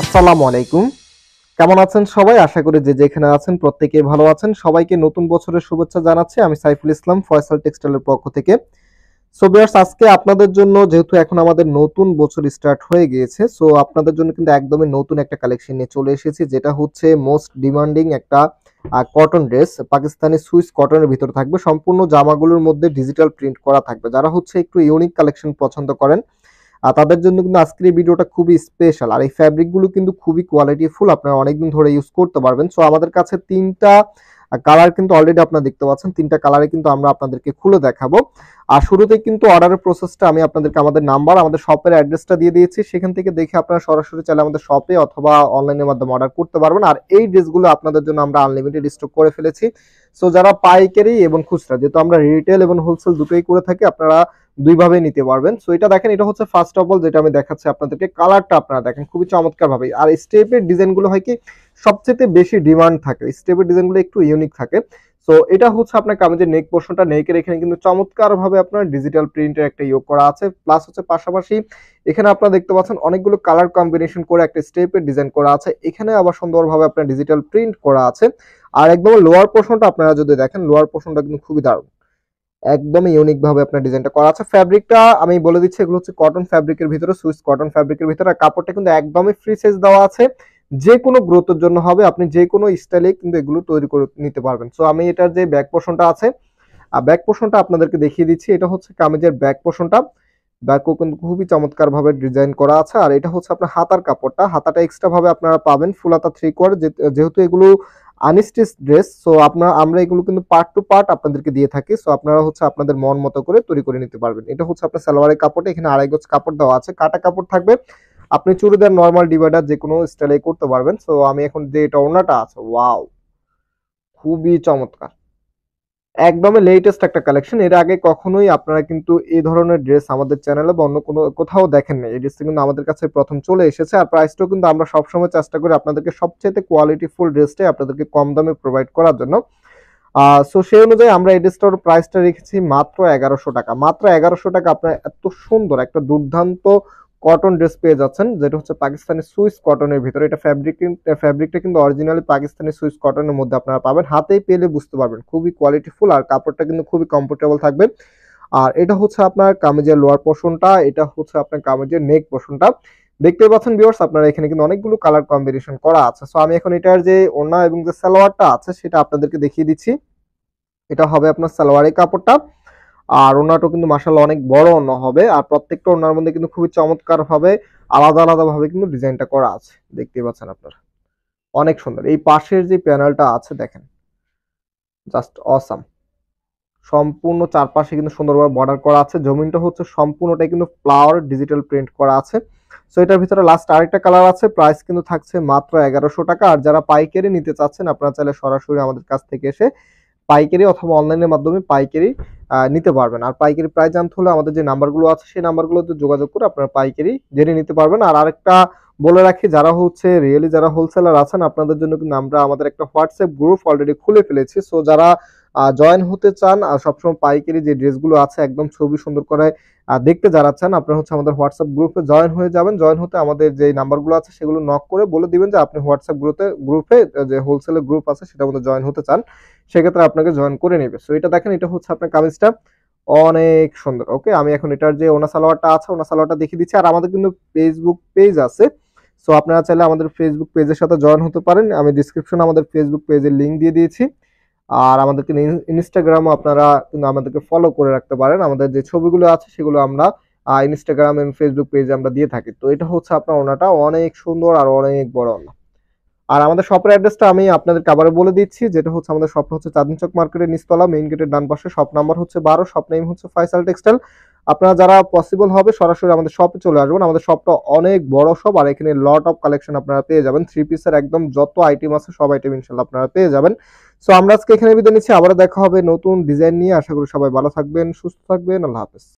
আসসালামু আলাইকুম। কেমন আছেন সবাই? আশা করি যে যেখানে আছেন প্রত্যেকেই ভালো আছেন। সবাইকে নতুন বছরের শুভেচ্ছা জানাচ্ছি। আমি সাইফুল ইসলাম, ফয়সাল টেক্সটাইলের পক্ষ থেকে। সো ভিউয়ার্স, আজকে আপনাদের জন্য যেহেতু এখন আমাদের নতুন বছর স্টার্ট হয়ে গিয়েছে, সো আপনাদের জন্য কিন্তু একদমই নতুন একটা কালেকশন নিয়ে চলে এসেছি, যেটা হচ্ছে মোস্ট ডিমান্ডিং একটা কটন ড্রেস। পাকিস্তানি সুইস কটনের ভিতরে থাকবে। সম্পূর্ণ জামাগুলোর মধ্যে ডিজিটাল প্রিন্ট করা থাকবে। যারা হচ্ছে একটু ইউনিক কালেকশন পছন্দ করেন, তাদের জন্য কিন্তু আজকের এই ভিডিওটা খুবই স্পেশাল। আর এই ফ্যাব্রিক গুলো কিন্তু খুবই কোয়ালিটিফুল, আপনারা অনেকদিন ধরে ইউজ করতে পারবেন। সো আমাদের কাছে তিনটা কালার কিন্তু অলরেডি আপনারা দেখতে পাচ্ছেন, তিনটা কালারে কিন্তু আমরা আপনাদেরকে খুলে দেখাবো। আর শুরুতেই কিন্তু অর্ডারের প্রসেসটা আমি আপনাদেরকে আমাদের নাম্বার, আমাদের শপের অ্যাড্রেসটা দিয়ে দিয়েছি। সেখান থেকে দেখে আপনারা সরাসরি চাইলে আমাদের শপে অথবা অনলাইনের মাধ্যমে অর্ডার করতে পারবেন। আর এই ড্রেসগুলো আপনাদের জন্য আমরা আনলিমিটেড স্টক করে ফেলেছি। সো যারা পাইকারি এবং খুচরা, যেহেতু আমরা রিটেল এবং হোলসেল দুটোই করে থাকি, আপনারা দুইভাবে নিতে পারবেন। সো এটা দেখেন, এটা হচ্ছে ফার্স্ট অফ অল যেটা আমি দেখাচ্ছি আপনাদেরকে, কালারটা আপনারা দেখেন খুবই চমৎকার ভাবে। আর স্টেপের ডিজাইনগুলো হয় কি, সবচেয়ে বেশি ডিমান্ড থাকে, স্টেপের ডিজাইনগুলো একটু ইউনিক থাকে। সো এটা হচ্ছে আপনার কামিজের নেক পোর্শনটা, নেকের এখানে কিন্তু চমৎকার ভাবে আপনার ডিজিটাল প্রিন্টের একটা ইয়োগ করা আছে। প্লাস হচ্ছে পাশাপাশি এখানে আপনারা দেখতে পাচ্ছেন অনেকগুলো কালার কম্বিনেশন করে একটা স্টেপের ডিজাইন করা আছে। এখানে আবার সুন্দরভাবে আপনার ডিজিটাল প্রিন্ট করা আছে। আর একদম লোয়ার পোর্শনটা আপনারা যদি দেখেন, লোয়ার পোর্শনটা কিন্তু খুবই দারুণ, একদমই ইউনিক ভাবে আপনার ডিজাইনটা করা আছে। ফ্যাব্রিকটা আমি বলে দিচ্ছি, এগুলো হচ্ছে কটন ফ্যাব্রিকের ভিতরে, সুইস কটন ফ্যাব্রিকের ভিতরে। আর কাপড়টা কিন্তু একদমই ফ্রি সাইজ দেওয়া আছে, যে কোনো গ্রোথের জন্য হবে, আপনি যে কোনো স্টাইলে কিন্তু এগুলো তৈরি করে নিতে পারবেন। সো আমি এটার যে ব্যাক পোর্শনটা আছে, ব্যাক পোর্শনটা আপনাদেরকে দেখিয়ে দিচ্ছি। এটা হচ্ছে কামিজের ব্যাক পোর্শনটা, ব্যাকও কিন্তু খুবই চমৎকার ভাবে ডিজাইন করা আছে। আর এটা হচ্ছে আপনার হাতার কাপড়টা, হাতাটা এক্সট্রা ভাবে আপনারা পাবেন ফুল হাতা 3/4, যেহেতু এগুলো আনস্টিচ ড্রেস। সো আমরা এগুলো কিন্তু পার্ট টু পার্ট আপনাদেরকে দিয়ে থাকি। সো আপনারা হচ্ছে আপনাদের মন মতো করে তৈরি করে নিতে পারবেন। এটা হচ্ছে আপনার সালোয়ারের কাপড়টা, এখানে 2.5 গজ কাপড় দেওয়া আছে, কাটা কাপড় থাকবে। আপনি চুড়িদার, নরমাল, ডিভাইডার যে কোনো স্টাইলে করতে পারবেন। সো আমি এখন যে এটা ওড়নাটা আছে, ওয়াও, খুবই চমৎকার, একদমই লেটেস্ট একটা কালেকশন। এর আগে কখনোই আপনারা কিন্তু এই ধরনের ড্রেস আমাদের চ্যানেলে বা অন্য কোনো কোথাও দেখেন নাই। এই ড্রেসটা কিন্তু আমাদের কাছে প্রথম চলে এসেছে। আর প্রাইসটাও কিন্তু আমরা সবসময় চেষ্টা করি আপনাদেরকে সবচেয়ে কোয়ালিটিফুল ড্রেসটাই আপনাদেরকে কম দামে প্রোভাইড করার জন্য। সো সেই অনুযায়ী আমরা এই ড্রেসটার প্রাইসটা রেখেছি মাত্র 1100 টাকা। মাত্র 1100 টাকা আপনারা এত সুন্দর একটা দুর্দান্ত কটন ড্রেস পেয়ে যাচ্ছেন, যেটা হচ্ছে পাকিস্তানি সুইস কটনের ভিতরে। এটা ফ্যাব্রিকটা কিন্তু অরিজিনালি পাকিস্তানি সুইস কটনের মধ্যে আপনারা পাবেন। হাতেই পেলে বুঝতে পারবেন, খুবই কোয়ালিটিফুল। আর কাপড়টা কিন্তু খুবই কমফোর্টেবল থাকবে। আর এটা হচ্ছে আপনার কামিজের লোয়ার পোর্শনটা, এটা হচ্ছে আপনার কামিজের নেক পোর্শনটা। দেখতেই পাচ্ছেন ভিউয়ার্স, আপনারা এখানে কিন্তু অনেকগুলো কালার কম্বিনেশন করা আছে। সো আমি এখন এটার যে ওড়না এবং যে সালোয়ারটা আছে সেটা আপনাদেরকে দেখিয়ে দিচ্ছি। এটা হবে আপনার সালোয়ারের কাপড়টা। আর ওড়নাটা কিন্তু মাশাআল্লাহ অনেক বড় ওড়না হবে। আর প্রত্যেকটা ওড়নার মধ্যে কিন্তু খুবই চমৎকার ভাবে আলাদা আলাদা ভাবে কিন্তু ডিজাইনটা করা আছে, দেখতেই পাচ্ছেন আপনারা, অনেক সুন্দর। এই পাশের যে প্যানেলটা আছে দেখেন, জাস্ট অসাম। সম্পূর্ণ চারপাশে কিন্তু সুন্দরভাবে বর্ডার করা আছে। জমিনটা হচ্ছে সম্পূর্ণটাই কিন্তু ফ্লাওয়ার ডিজিটাল প্রিন্ট করা আছে। সো এটার ভিতরে লাস্ট আরেকটা কালার আছে। প্রাইস কিন্তু থাকছে মাত্র 1100 টাকা। আর যারা পাইকারি নিতে চাচ্ছেন, আপনারা চাইলে সরাসরি আমাদের কাছ থেকে এসে পাইকারি অথবা অনলাইনের মাধ্যমে পাইকারি নিতে পারবেন। আর পাইকারি প্রাইস জানতে হলে আমাদের যে নাম্বারগুলো আছে সেই নাম্বারগুলোতে যোগাযোগ করে আপনারা পাইকারি জেনে নিতে পারবেন। আর আরেকটা বলে রাখি, যারা হচ্ছে রিয়েলি যারা হোলসেলার আছেন, আপনাদের জন্য কিন্তু আমরা আমাদের একটা হোয়াটসঅ্যাপ গ্রুপ অলরেডি খুলে ফেলেছি। সো যারা জয়েন হতে চান, আর সবসময় পাইকারি যে ড্রেসগুলো আছে একদম ছবি সুন্দর করে দেখতে যারা চান, আপনারা হচ্ছে আমাদের হোয়াটসঅ্যাপ গ্রুপে জয়েন হয়ে যাবেন। জয়েন হতে আমাদের যে নাম্বারগুলো আছে সেগুলো নক করে বলে দিবেন যে আপনি হোয়াটসঅ্যাপ গ্রুপে যে হোলসেলের গ্রুপ আছে সেটার মধ্যে জয়েন হতে চান, সেক্ষেত্রে আপনাকে জয়েন করে নেবে। সো এটা দেখেন, এটা হচ্ছে আপনার কামিজটা, অনেক সুন্দর। ওকে, আমি এখন এটার যে ওনা সালোয়ারটা আছে ওনা সালোয়ারটা দেখিয়ে দিচ্ছি। আর আমাদের কিন্তু ফেসবুক পেজ আছে। সো আপনারা চাইলে আমাদের ফেসবুক পেজের সাথে জয়েন হতে পারেন। আমি ডিসক্রিপশনে আমাদের ফেসবুক পেজের লিংক দিয়ে দিয়েছি। আর আমাদেরকে ইনস্টাগ্রামও আপনারা কিন্তু আমাদেরকে ফলো করে রাখতে পারেন। আমাদের যে ছবিগুলো আছে সেগুলো আমরা ইনস্টাগ্রাম এবং ফেসবুক পেজে আমরা দিয়ে থাকি। তো এটা হচ্ছে আপনার ওনাটা, অনেক সুন্দর আর অনেক বড় ওনা। আর আমাদের শপের অ্যাড্রেসটা আমি আপনাদের আবারও বলে দিচ্ছি, যেটা হচ্ছে আমাদের শপ হচ্ছে চাঁদনি চক মার্কেটের নিচতলা, মেইন গেটের ডান পাশে, শপ নাম্বার হচ্ছে 12, শপ নেম হচ্ছে ফাইসাল টেক্সটাইল। আপনারা যারা পসিবল হবে সরাসরি আমাদের শপে চলে আসবেন। আমাদের শপটা অনেক বড় শপ, আর এখানে লট অফ কালেকশন আপনারা পেয়ে যাবেন। 3 পিসের একদম যত আইটেম আছে সব আইটেম ইনশাআল্লাহ আপনারা পেয়ে যাবেন। সো আমরা আজকে এখানে বিদায় নিচ্ছি, আবারও দেখা হবে নতুন ডিজাইন নিয়ে। আশা করি সবাই ভালো থাকবেন, সুস্থ থাকবেন। আল্লাহ হাফেজ।